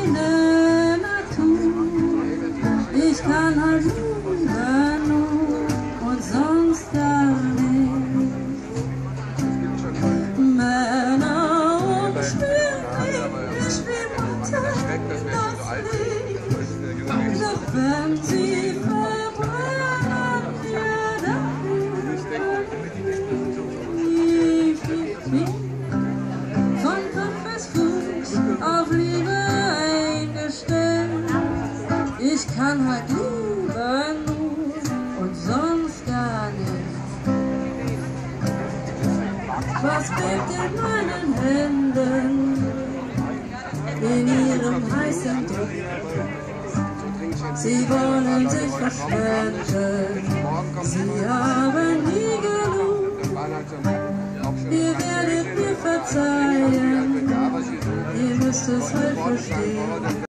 der Natur. Ich kann halt nur und sonst gar nicht. Männer und Spielmutter, das Licht. Doch wenn sie verbrennen, wir von Kopf bis Fuß auf Liebe eingestellt. Ich kann halt lieber nur und sonst gar nicht. Was bebt in meinen Händen, in ihrem heißen Druck? Sie wollen sich verschwenden, sie haben nie genug. Ihr werdet mir verzeihen, ihr müsst es halt verstehen.